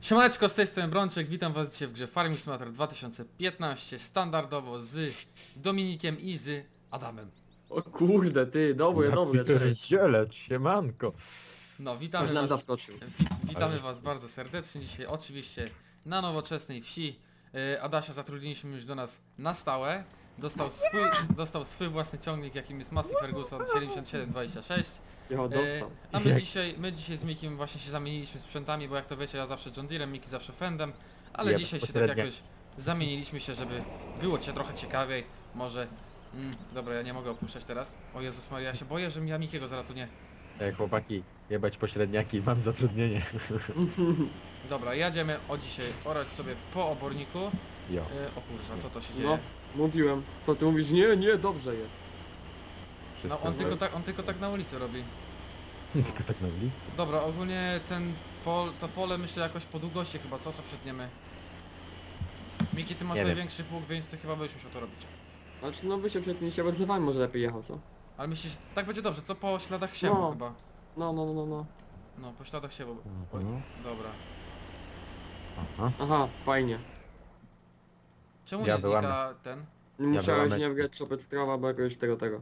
Siemaneczko, z tej strony Brączek, witam was dzisiaj w grze Farming Simulator 2015, standardowo z Dominikiem i z Adamem. O kurde, ty, dobre, cześć. Pierdziele, siemanko. No, witamy Aż nam was, zaskoczył. witamy was bardzo serdecznie dzisiaj, oczywiście na nowoczesnej wsi. Adasia zatrudniliśmy już do nas na stałe. Dostał swój własny ciągnik, jakim jest Massey Ferguson 7726. Jo, dostał. A my dzisiaj z Mikim właśnie się zamieniliśmy sprzętami, bo jak to wiecie, ja zawsze John Deerem, Miki zawsze Fendem, ale Ja dzisiaj się tak pośrednio. jakoś zamieniliśmy się, żeby było trochę ciekawiej, może... dobra, ja nie mogę opuszczać teraz. O Jezus Maria, ja się boję, że ja Mikiego zaraz tu nie... Chłopaki, jebać pośredniaki, mam zatrudnienie. Dobra, jedziemy dzisiaj orać sobie po oborniku. Jo. O kurwa, co to się dzieje? No, mówiłem. To ty mówisz, nie, dobrze jest. No, Wszystko. on tylko tak na ulicy robi. Tylko tak na ulicy. Dobra, ogólnie to pole myślę jakoś po długości chyba, co przetniemy. Miki, ty masz Nie wiem. największy pług, więc ty chyba byś musiał to robić. Znaczy, no wy się przetnijcie, bo z wami może lepiej jechał, co? Ale myślisz, tak będzie dobrze, co po śladach siewu No. chyba? No. No, po śladach siewu. Oj, Mhm. dobra. Aha. Aha, fajnie. Czemu Ja nie byłam- znika ten? Nie musiałeś byłam nie na- wgrać czopet trawa, bo jakoś tego.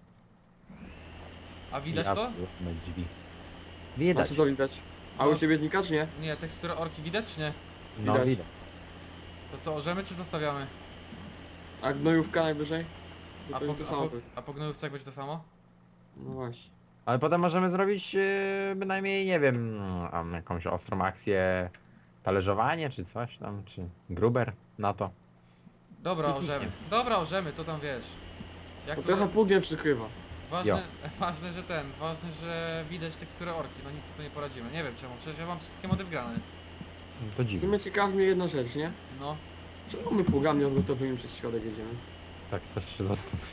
A widać Ja to? byłem na drzwi. A Widać. co to widać? A No. u ciebie znika, czy nie? Nie, teksturę orki widać, czy nie? No widać. widać. To co, orzemy czy zostawiamy? A gnojówka najwyżej? To A pewnie to samo. a po gnojówce jak będzie to samo? No właśnie. Ale potem możemy zrobić bynajmniej, nie wiem, jakąś ostrą akcję, talerzowanie czy coś tam, czy gruber na to. Dobra, Nie orzemy. zniknie. Dobra, orzemy, to tam wiesz. Jak To to trochę pługiem przykrywa. ważne, że widać teksturę orki, no nic na to nie poradzimy. Nie wiem czemu, przecież ja mam wszystkie mody wgrane. No to W dziwne. sumie ciekawi mnie jedna rzecz, nie? No, Czemu my pługami odgotowymi przez środek jedziemy? Tak też się zastanawiam.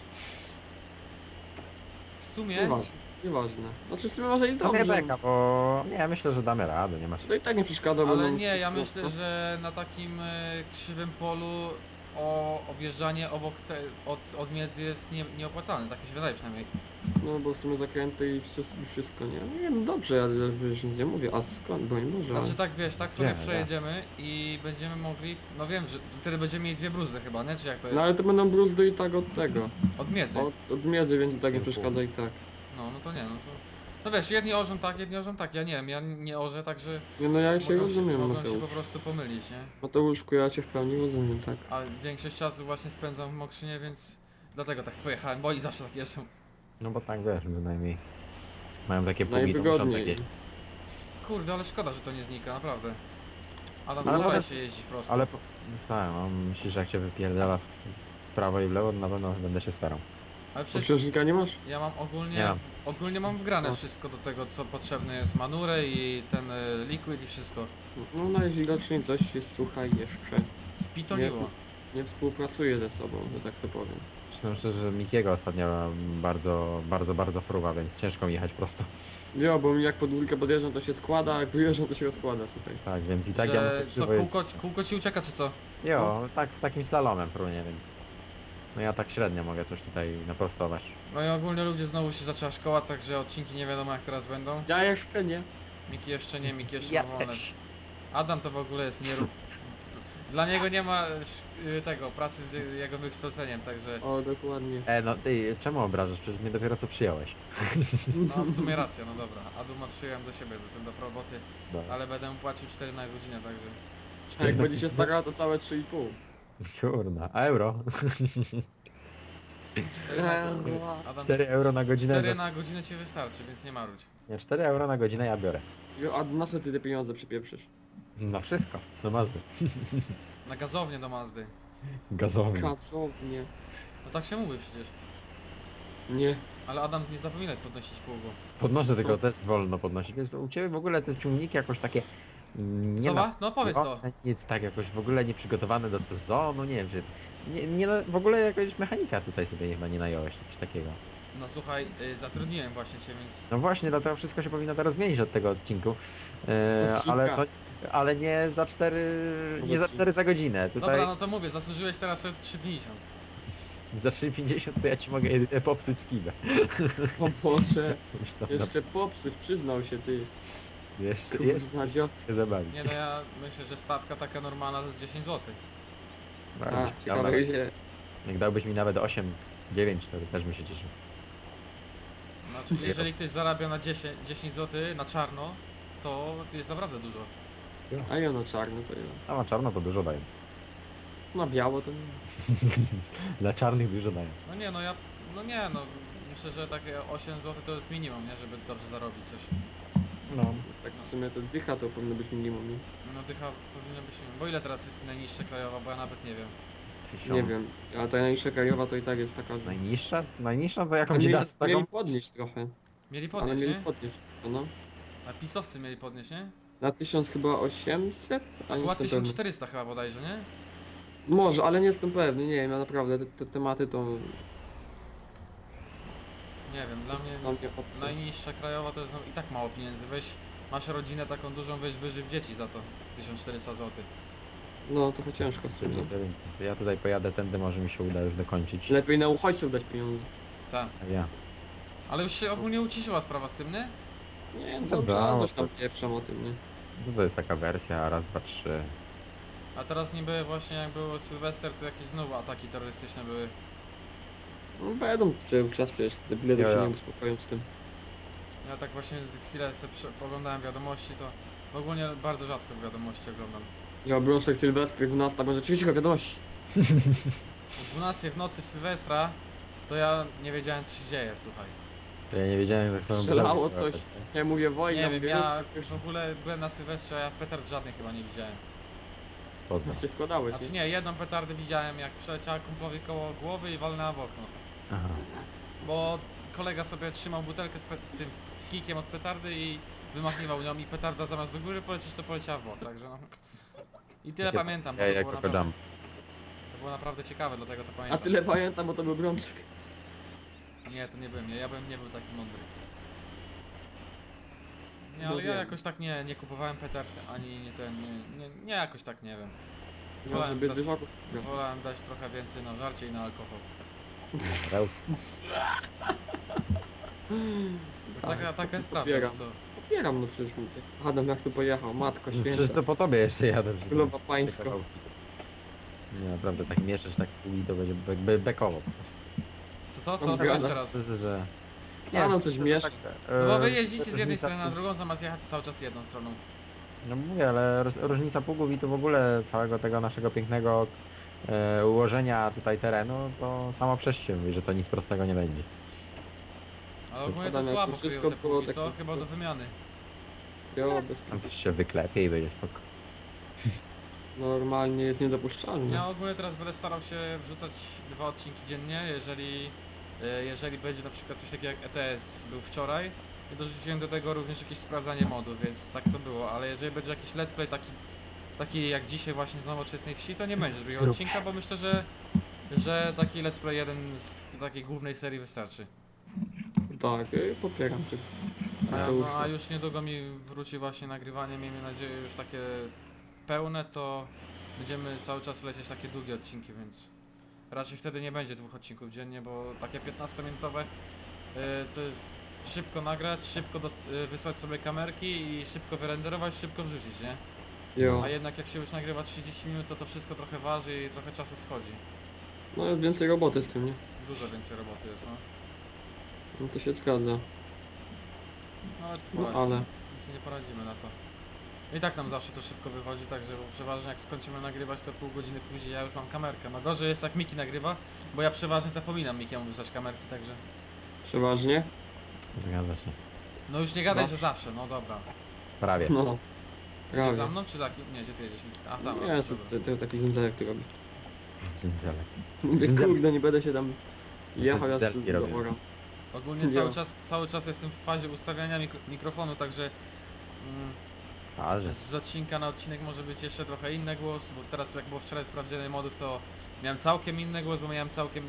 w sumie... Nieważne. Znaczy w sumie może i Co nie dobrze. beka, bo nie, myślę, że damy radę, nie ma To i tak nie przeszkadza, bo... Ale no, nie, ja wszystko- myślę, że na takim krzywym polu objeżdżanie obok od miedzy jest nieopłacalne, tak mi się wydaje przynajmniej. No bo w sumie zakręty i wszystko, nie? Nie, no dobrze, ale już nic nie mówię, a skąd, bo nie może. Znaczy tak wiesz, tak sobie Nie, przejedziemy i będziemy mogli, no wiem, że wtedy będziemy mieli dwie bruzdy chyba, nie? Czy jak to jest? No ale to będą bruzdy i tak od tego, Od miedzy. od miedzy, więc i tak nie przeszkadza i tak. No to nie, no to... No wiesz, jedni orzą tak, ja nie wiem, ja nie orzę, także Nie no ja cię rozumiem, mogą się po Mateusz. prostu pomylić, nie? Mateuszku, ja cię w pełni rozumiem, tak. A większość czasu właśnie spędzam w Mokrzynie, więc dlatego tak pojechałem, bo i zawsze tak jeżdżą. No bo tak wiesz, bynajmniej mają takie pługi, to muszą Najwygodniej. takie... Kurde, ale szkoda, że to nie znika, naprawdę. Adam, Ale staraj potem- się jeździć prosto. Ale tak, no, myślisz, że jak cię wypierdala w prawo i w lewo, na pewno będę się starał. Ale przecież Obciążnika nie masz? ja mam ogólnie, Nie mam. ogólnie mam wgrane No. wszystko do tego, co potrzebne jest, manurę i ten liquid i wszystko. No najwidoczniej coś się, słuchaj, jeszcze Spitoliło. nie współpracuje ze sobą, że tak to powiem. Przyznam szczerze, że Mikiego ostatnio bardzo fruwa, więc ciężko mi jechać prosto. Jo, bo mi jak pod górkę podjeżdżam to się składa, a jak wyjeżdżam to się rozkłada, słuchaj. Tak, więc i tak ja Że muszę co, kółko ci ucieka, czy co? Jo, tak takim slalomem frunie, więc... No ja tak średnio mogę coś tutaj naprostować. No i ogólnie ludzie znowu się zaczęła szkoła, także odcinki nie wiadomo jak teraz będą. Ja jeszcze nie. Miki jeszcze nie, Miki jeszcze Ja ma wolne. też. Adam to w ogóle jest nie... Dla niego nie ma tego, pracy z jego wykształceniem, także... O, dokładnie. No ty, czemu obrażasz? Przecież mnie dopiero co przyjąłeś. No w sumie racja, no dobra. Aduma przyjąłem do siebie, do roboty, Dobra. ale będę mu płacił 4 na godzinę, także... A jak będzie się starała to całe 3,5. Kurna, euro. 4 euro na godzinę. 4 na godzinę ci wystarczy, więc nie marudź. Nie, 4 euro na godzinę ja biorę. Jo, a na co ty te pieniądze przypieprzysz? Na wszystko. Do Mazdy. Na gazownię do Mazdy. Gazownie. Kasownie. No tak się mówi przecież. Nie. Ale Adam, nie zapominaj podnosić pługu. Podnoszę tylko też wolno podnosić, więc u Ciebie w ogóle te ciągniki jakoś takie... Nie Zobacz, ma... no powiedz to. Nic tak jakoś w ogóle nie przygotowane do sezonu, nie wiem czy... w ogóle jakaś mechanika tutaj sobie chyba nie nająłeś, czy coś takiego. No słuchaj, zatrudniłem właśnie cię, więc... No właśnie, dlatego wszystko się powinno teraz zmienić od tego odcinku. Odcinka. Ale nie za 4... Nie za 4 za godzinę. Tutaj Dobra, no to mówię, zasłużyłeś teraz sobie 3,50. za 3,50 to ja ci mogę jedynie popsuć skibę. O Boże. Coś tam Jeszcze popsuć, przyznał się ty. Jeszcze Kurwa, dziot. się zabawić. Nie no, ja myślę, że stawka taka normalna to jest 10 zł. No, A, jakbyś miał ciekawe nawet- gdzie. Jak dałbyś mi nawet 8, 9, to też bym się cieszył. Znaczy, jeżeli ktoś zarabia na 10 zł na czarno, to jest naprawdę dużo. A ja na czarno to ja. A na czarno to dużo dają. Na biało to nie. Dla czarnych dużo dają. No nie no, myślę, że takie 8 zł to jest minimum, nie? Żeby dobrze zarobić coś. No. Tak w sumie to dycha to powinno być minimum, nie? No dycha powinno być minimum. Bo ile teraz jest najniższa krajowa, bo ja nawet nie wiem. Nie wiem. A ta najniższa krajowa to i tak jest taka, że... Najniższa? Najniższą to jaką A ci mieli, da taką? mieli podnieść trochę. Mieli Ale podnieść, mieli nie? podnieść, no. A pisowcy mieli podnieść, nie? Na 1000 chyba 800? A nie Była jestem pewny. 1400 chyba bodajże, nie? Może, ale nie jestem pewny, nie wiem, ja naprawdę te tematy to Nie wiem, dla mnie dla mnie obce. najniższa krajowa to jest no, i tak mało pieniędzy. Weź, masz rodzinę taką dużą, weź wyżyw dzieci za to. 1400 zł. No trochę ciężko w sumie. Ja tutaj pojadę tędy, może mi się uda już dokończyć. Lepiej na uchodźców dać pieniądze. Tak. A ja. Ale już się ogólnie uciszyła sprawa z tym, nie? Nie, no Dobra, dobrze, no coś tam to- pieprzam o tym, nie? No to jest taka wersja, raz, dwa, trzy. A teraz niby właśnie jak było Sylwester, to jakieś znowu ataki terrorystyczne były. No będą cały czas przecież, debile to Ja, się ja. nie uspokoją z tym. Ja tak właśnie chwilę sobie oglądałem wiadomości, to ogólnie bardzo rzadko wiadomości oglądam. Ja brączek Sylwestry 12 będzie cicho wiadomości. O 12 w nocy Sylwestra, to ja nie wiedziałem co się dzieje, słuchaj. Ja nie wiedziałem, jak są Strzelało broni. coś. Ja mówię wojna, Nie wiem, mówię, ja już w ogóle byłem na Sylwestrze, a ja petard żadnych chyba nie widziałem. Poznam. się składałeś, Znaczy nie? nie, jedną petardę widziałem jak przeleciała kumplowi koło głowy i walnęła w okno. Aha. Bo kolega sobie trzymał butelkę z tym z kikiem od petardy i wymachniwał nią i petarda zamiast do góry polecieć to poleciała w bok, także no. I tyle pamiętam, bo Ja to jak było, Coco naprawdę, Jump. to było naprawdę ciekawe, dlatego to A pamiętam. tyle pamiętam, bo to był brączek. Nie, to nie byłem, ja bym nie był taki mądry. Nie, No ale ja wiem. jakoś tak nie kupowałem petard, ani nie ten, nie jakoś tak nie wiem. Może być też- dużo. Wolałem dać trochę więcej na żarcie i na alkohol. Reł. Taka jest prawda, popieram. no co? Popieram, no przecież mówię. Adam jak tu pojechał, matko Przecież święta. to po tobie jeszcze jadę. przecież. Królowa pańska. Nie, naprawdę, tak mieszasz tak w pół i to będzie bekowo po prostu. Co? Tam Co gada. jeszcze raz? Myślę, że... A, no myślę, to że śmieszne. No bo e, wy jeździcie z jednej różnica strony na pług- drugą, zamiast jechać to cały czas jedną stroną. No mówię, ale różnica pługów i tu w ogóle całego tego naszego pięknego ułożenia tutaj terenu, to samo przez się mówi, że to nic prostego nie będzie. Ale ogólnie to Adam, jak słabo to kryją wszystko te było pługi, takie- co? Chyba do wymiany. Ja bez... Tam też się wyklepie i będzie spoko. Normalnie jest niedopuszczalne. Ja ogólnie teraz będę starał się wrzucać 2 odcinki dziennie, jeżeli będzie na przykład coś takiego jak ETS był wczoraj. I dorzuciłem do tego również jakieś sprawdzanie modów, więc tak to było, ale jeżeli będzie jakiś let's play taki jak dzisiaj właśnie z Nowoczesnej Wsi, to nie będzie drugiego odcinka, bo myślę, że taki let's play jeden z takiej głównej serii wystarczy. Tak, popieram cię. A już niedługo mi wróci właśnie nagrywanie, miejmy nadzieję już takie pełne, to będziemy cały czas lecieć takie długie odcinki, więc raczej wtedy nie będzie 2 odcinków dziennie, bo takie 15-minutowe to jest szybko nagrać, szybko wysłać sobie kamerki i szybko wyrenderować, szybko wrzucić, nie? Jo. A jednak jak się już nagrywa 30 minut, to wszystko trochę waży i trochę czasu schodzi. No jest więcej roboty z tym, nie? Dużo więcej roboty jest, no. No to się zgadza. No ale co No, poradzić? ale- Nic nie poradzimy na to. I tak nam zawsze to szybko wychodzi, także bo przeważnie jak skończymy nagrywać to pół godziny później ja już mam kamerkę. No gorzej jest jak Miki nagrywa, bo ja przeważnie zapominam Mikiemu wysłać kamerki, także... Przeważnie. Zgadza się. No już nie gadaj, No. że zawsze, no dobra. Prawie. No. Jedziesz za Prawie. mną czy taki? Nie, gdzie ty jedziesz Miki? A tam, Nie, dobra. to taki zędzalek ty robi. Cyncele. Mówię, Zędzalek. kurde, nie będę się tam jechał, ja tu Zędzalki robię. do ora. Ogólnie Nie. cały czas jestem w fazie ustawiania mikrofonu, także... Farzy. Z odcinka na odcinek może być jeszcze trochę inny głos, bo teraz jak było wczoraj sprawdzenie modów, to miałem całkiem inny głos, bo miałem całkiem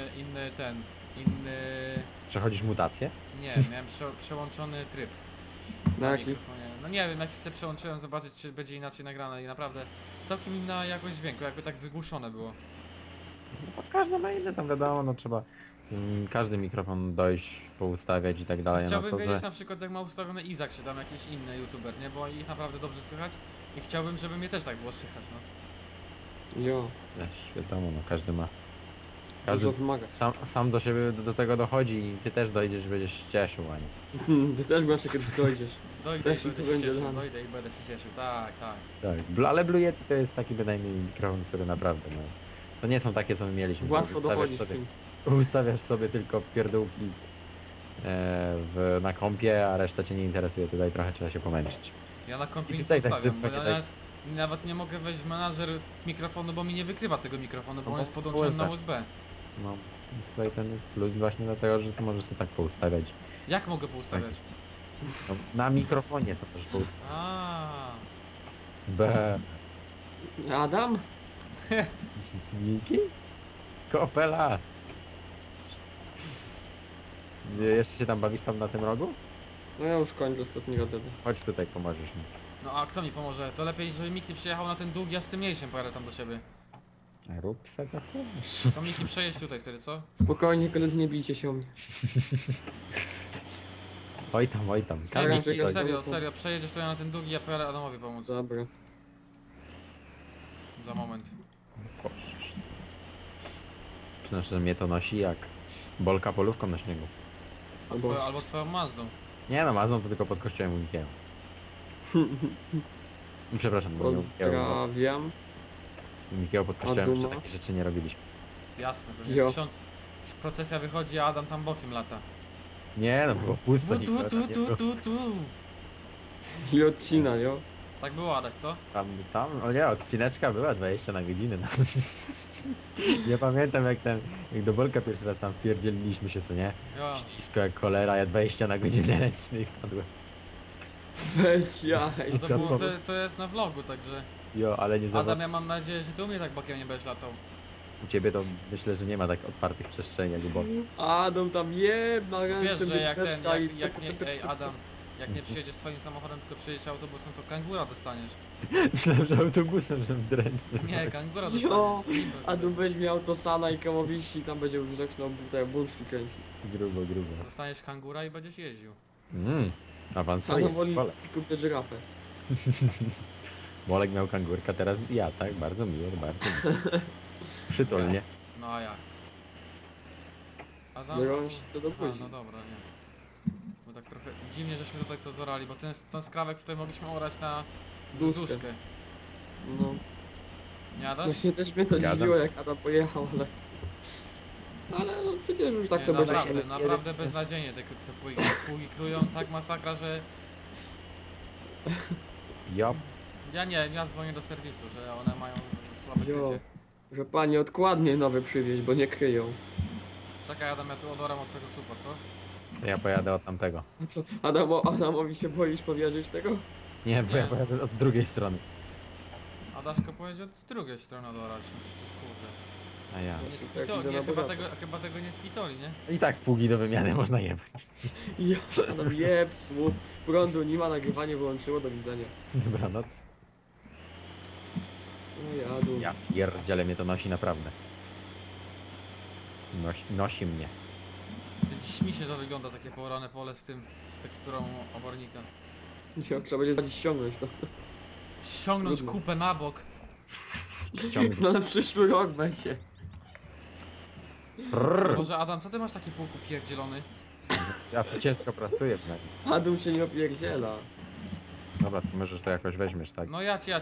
inny... Przechodzisz mutację? Nie, miałem przełączony tryb Na na jaki? mikrofonie. No nie wiem, jak się przełączyłem, zobaczyć czy będzie inaczej nagrane i naprawdę całkiem inna jakość dźwięku, jakby tak wygłuszone było. No, każdy ma inny tam wiadomo, no trzeba każdy mikrofon dojść, poustawiać i tak dalej, no Chciałbym to wiedzieć że... na przykład jak ma ustawiony Izak, czy tam jakiś inny youtuber, nie? Bo ich naprawdę dobrze słychać i chciałbym, żeby mnie też tak było słychać, no. Jo, Wiesz, wiadomo, no każdy ma... Każdy dużo wymaga. sam do siebie do tego dochodzi i ty też dojdziesz, będziesz się cieszył, a nie... Ty też masz kiedyś dojdziesz. Dojdę Też i będę to się będzie cieszył, dane. dojdę i będę się cieszył, tak, tak. Tak, ale Blue Yeti to jest taki bynajmniej mikrofon, który naprawdę, no... To nie są takie, co my mieliśmy. bo Łatwo ustawiasz dochodzisz sobie, z tym. ustawiasz sobie tylko pierdółki na kompie, a reszta cię nie interesuje, tutaj trochę trzeba się pomęczyć. Ja na kompie I nic tutaj nie tak ustawiam, bo sypek, ja tak. nawet nie mogę wejść w menadżer mikrofonu, bo mi nie wykrywa tego mikrofonu, bo No on bo jest podłączony na USB. USB. No, i tutaj ten jest plus właśnie dlatego, że ty możesz sobie tak poustawiać. Jak mogę poustawiać? No, na mikrofonie co możesz poustawić. A, B. Adam? Niki? Kopela! Jeszcze się tam bawisz tam na tym rogu? No ja już kończę ostatni gazety. Chodź tutaj, pomożesz mi. no a kto mi pomoże? To lepiej, żeby Miki przyjechał na ten długi, a z tym mniejszym pojadę tam do ciebie. Rób se co chcesz. To Miki przejeźdź tutaj wtedy, co? Spokojnie, koledzy, nie bijcie się o mnie. Oj tam, oj tam. Ej, Czekaj, Miki, czekaj. serio, przejedziesz tutaj na ten długi, ja pojadę Adamowi pomóc. Dobra. Za moment. Boże. Znaczy, że mnie to nosi jak bolka polówką na śniegu. Albo twoją Mazdą. Nie no, Mazą to tylko pod kościołem u Mikiego. Przepraszam, bo nie u Mikiego, bo Pozdrawiam. u Mikiego pod kościołem Duma? jeszcze takie rzeczy nie robiliśmy. Jasne, Jo. pewnie procesja wychodzi, a Adam tam bokiem lata. Nie no, było pusto, Tu, nikogo tu, tam tu, nie tu, było. tu, tu. I odcina, jo. Tak było, Adaś, co? Tam, o nie, odcineczka była 20 na godzinę. No. Nie pamiętam jak do Bolka pierwszy raz tam wpierdzieliliśmy się, co nie? Jo. Ślisko jak cholera, ja 20 na godzinę ręcznej wpadłem. Bez jaj. No Co to, było, to? to jest na vlogu, także... Jo, ale nie Adam, zawodzi. ja mam nadzieję, że ty u mnie tak bokiem nie będziesz latał. U ciebie to myślę, że nie ma tak otwartych przestrzeni jak u Bolka. Adam tam jebna ręce. Wiesz, że jak ten, biblioteczka i- jak nie, ej Adam, jak nie przyjedziesz swoim samochodem, tylko przyjedziesz autobusem, to kangura dostaniesz. Myślałem, że autobusem, że wdręczny. Nie, kangura Jo, dostaniesz. Adam weźmie autosana i kamowiści i tam będzie już zaczynał te bułki kręcić. Grubo, grubo. Dostaniesz kangura i będziesz jeździł. Awansuje. Adam woli Bolek. kupić żyrafę. Bolek miał kangurka, teraz ja, tak? Bardzo miło, bardzo miło. Przytulnie. No a jak? Adam... Zbiorą się to do A, buzi. no dobra, nie. Bo tak trochę dziwnie, żeśmy tutaj to zorali, bo ten skrawek tutaj mogliśmy orać na Duzkę. duszkę. No. Nie Adaś? Właśnie też mnie to Zgadzam dziwiło się. jak Adam pojechał, ale... Ale no przecież już tak Nie, to będzie. naprawdę, się- naprawdę beznadziejnie te pługi krują, tak masakra, że... Jo. Ja dzwonię do serwisu, że one mają słabe Jo, krycie. że pani odkładnie nowe przywieźć, bo nie kryją. Czekaj Adam, ja tu odoram od tego supa, co? To ja pojadę od tamtego. A co, Adamowi się boisz powierzyć tego? Nie, bo Nie. ja pojadę od drugiej strony. Adaszko pojedzie od drugiej strony odorać, no przecież kurde. A ja. Nie Tak, spitoli, widzę nie, na bogato. chyba tego nie spitoli, nie? I tak pługi do wymiany można jebać. Ja, Adam jebsł, prądu nie ma, nagrywanie wyłączyło, do widzenia. Dobranoc. No jadu. Ja pierdziele, mnie to nosi naprawdę. Nosi mnie. Śmiesznie to wygląda, takie poorane pole z teksturą obornika. Ja, trzeba będzie zadziś ściągnąć to. Ściągnąć Trudno. kupę na bok. Ciągnę. No na przyszły rok będzie. Boże Adam, co ty masz taki półku pierdzielony? Ja tu ciężko pracuję w nim. Adam się nie opierdziela. Dobra, to możesz to jakoś weźmiesz, tak? No jać.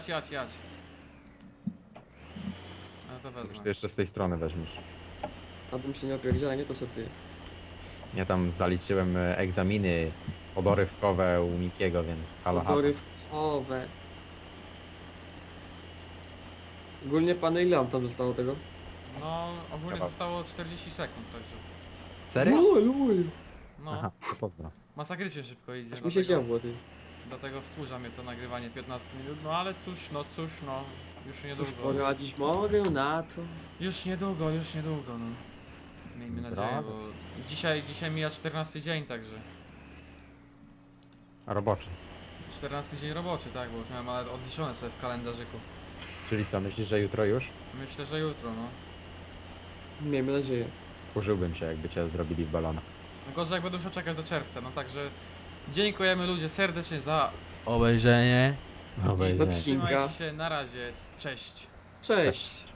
No to Już wezmę. to jeszcze z tej strony weźmiesz. Adam się nie opierdziela, nie to co ty. Ja tam zaliczyłem egzaminy odorywkowe u Mikiego, więc halo, halo. Dorywkowe. Ogólnie pany ile tam zostało tego? No ogólnie Kawał. zostało 40 sekund, także. Serio? Lul. No, Aha, to pozdro. masakrycznie szybko idzie. Aż mi się działo, ty. Dlatego wkurza mnie to nagrywanie 15 minut, no ale cóż, no. Już Cóż niedługo. poradzić mogę na to. Już niedługo, no. Miejmy nadzieję, Brawo. bo dzisiaj mija 14 dzień, także. A roboczy. 14 dzień roboczy, tak, bo już miałem nawet odliczone sobie w kalendarzyku. Czyli co, myślisz, że jutro już? Myślę, że jutro, no. Miejmy nadzieję. Wkurzyłbym się, jakby cię zrobili w balona. Gorzej jak będą musiał czekać do czerwca, no także dziękujemy ludzie serdecznie za obejrzenie. Obejrzenie. Odcinka. Trzymajcie się, na razie, cześć. Cześć.